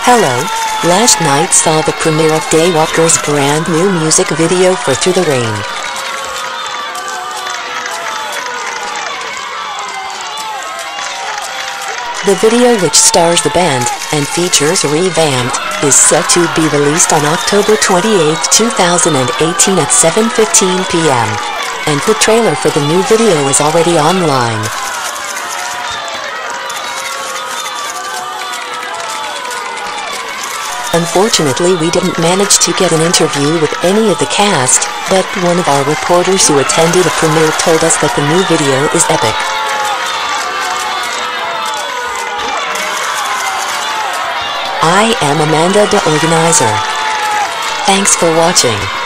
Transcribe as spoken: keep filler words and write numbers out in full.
Hello, last night saw the premiere of Daywalker's brand new music video for Through the Rain. The video, which stars the band and features Rhi-Vamp'd, is set to be released on October twenty-eighth, two thousand eighteen at seven fifteen p m And the trailer for the new video is already online. Unfortunately, we didn't manage to get an interview with any of the cast, but one of our reporters who attended the premiere told us that the new video is epic. I am Amanda, the organizer. Thanks for watching.